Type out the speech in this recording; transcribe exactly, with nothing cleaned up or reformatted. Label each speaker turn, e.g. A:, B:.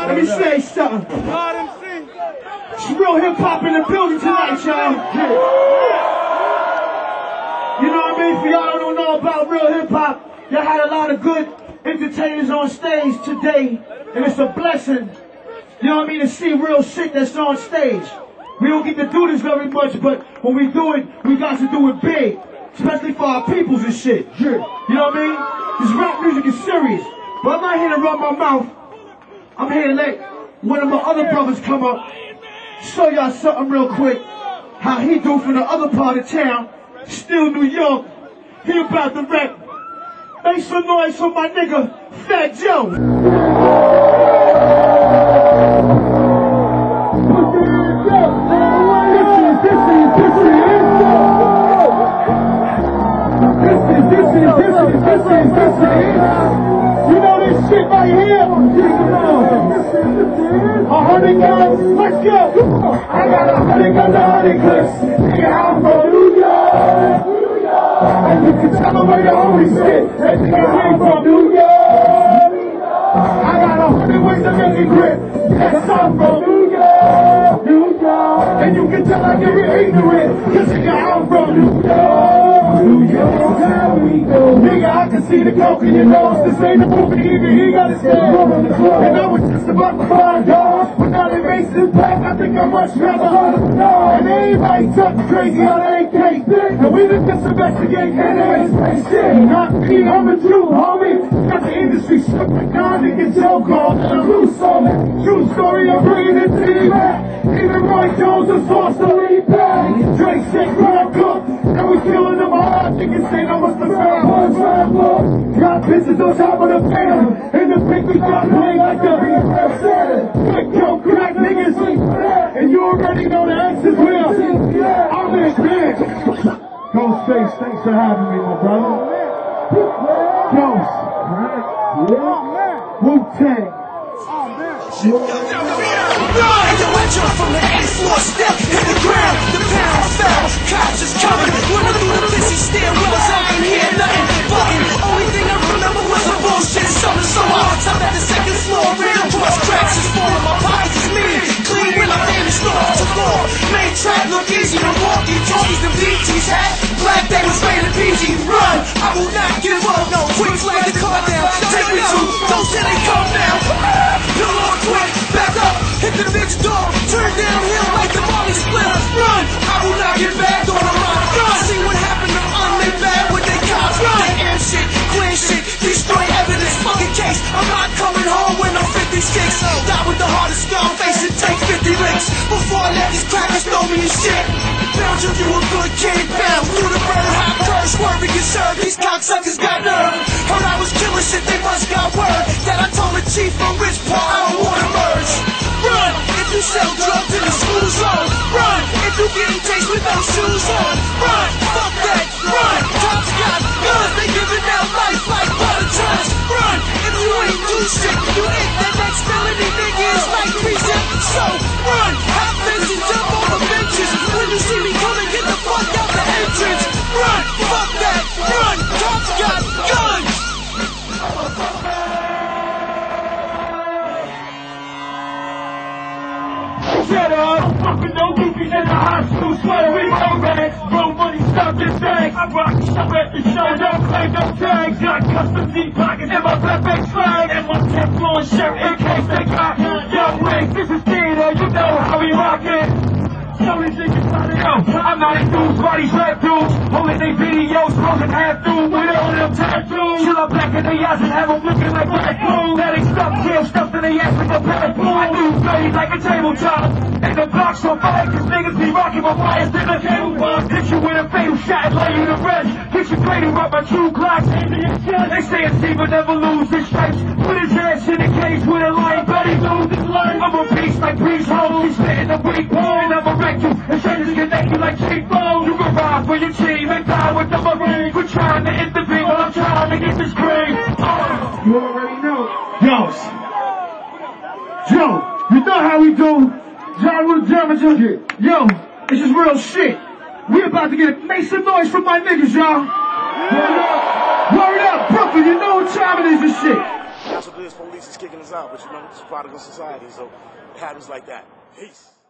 A: Let me say something. It's real hip hop in the building tonight, y'all. You know what I mean? For y'all who don't know about real hip hop, y'all had a lot of good entertainers on stage today, and it's a blessing. You know what I mean? To see real shit that's on stage. We don't get to do this very much, but when we do it, we got to do it big. Especially for our peoples and shit. You know what I mean? This rap music is serious. But I'm not here to run my mouth. I'm here to let one of my other brothers come up, show y'all something real quick. How he do from the other part of town, still New York. He about to rap. Make some noise for my nigga, FatJoe. You know this shit right here? A hundred guns, let's go! I got a hundred guns, a hundred clips. Nigga, I'm from New York. And you can tell them where the holy shit. That nigga came from New York. I got a hundred ways to make it grip. Yes, I'm from New York. New York. And you can tell I get ignorant. Cause nigga, I'm from New York. New York, how we go. Nigga, I can see the coke in your nose. This ain't a movie, nigga, he got his head on the floor. And I was just about to find out. But now they racing back, I think I'm much rather hard. And everybody talking crazy on A K. And we just investigate and they ain't shit. Not me, I'm a true homie. Got the industry stuck like now, nigga, joke off. And I'm loose on it. True story, I'm bringing it to you back. Even Roy Jones is forced to lead back. Drake shit, Rock Cook. And we killing them hard. Niggas say no what's the fair. Got bitches on top of the fan. And the big we got playing like the big Quick kill crack niggas. And you already know the X is real. I'm in bed. Ghostface, thanks for having me, my brother. Ghost. Wu-Tang.
B: Yo, yo, from the eighth floor, step hit the ground. The pound fell, cops is coming. Running through the busy stairwells, I ain't hear nothing. Fucking, only thing I remember was a bullshit summer. So I top at the second floor, ran across cracks is falling. My pockets is mean, clean when my famous stars to fall. Main track look easy to walk. These talkies and B T's hat. Black day was rated P G. Run, I will not give up. No, quick lay the car down. Take me to, don't say they come now. Pull on quick, back up, hit the bitch door. Turn downhill like the Molly split. Run, I will not get back on a run. Run, see what happened to unmade bad with they cops. Run, they air shit, clear shit, destroy evidence. Fucking case, I'm not coming home when I'm fifty-six. Die with the hardest skull face and take fifty licks. Before I let these crackers throw me in shit. Bound you, you a good kid, bound through the murder hot curse. Swerving can serve, these cocksuckers got nerve. Heard I was killing shit, they must got word that I told the chief from Rich Paul I don't wanna merge. Run, if you sell drugs in the school zone. Run, if you getting chased with no shoes on. Run, fuck that, run. Cops got guns, they giving out life like butter tons. Run, if you ain't do shit, you ain't that next felony nigga is like precept. So run, hop fence and jump on the benches. When you see me coming, get the fuck out the entrance. Run, fuck that, run. Cops got guns.
A: Shut up! Fucking no goofies in the hospital, sweater with no rags. Bro, money, stop this bag. I rock stuff at the show, no claim, no tags. Got custom deep pockets in my blackback flag. And my Teflon shirt in case they got young wigs. This is theater, you know how we rock it. So these niggas trying to know I'm not enthused by these rap dudes. Holding they videos, smoking half through with all them tattoos. Chill up back in the ass and have them looking like black blue. That ain't stuff, kill stuff in the ass like a black blue. I do dirty like a tabletop. And the block's on fire cause niggas be rocking my wires in the cable box. Hit you with a fatal shot and lay you to rest. Hit you cradle up my true glocks into your chest. They say it's but never lose his stripes. Put his ass in the cage with a lion, but he lose his life. I'm a beast like Breeze Hole. He's spitting the weak bone and I'm a wreck you. And shit is connect you like cheap bone. You can ride for your team and die with the marine. We're trying to intervene while I'm trying to get this green. Oh. You already know. Yo, Joe, you know how we do. John Root German Junkie. Yo, this is real shit. We about to get a make some noise from my niggas, y'all. Word up. Word up, Brooklyn, you know what time it is and shit.
C: police is kicking us out, but you know, it's prodigal society, so it happens like that. Peace.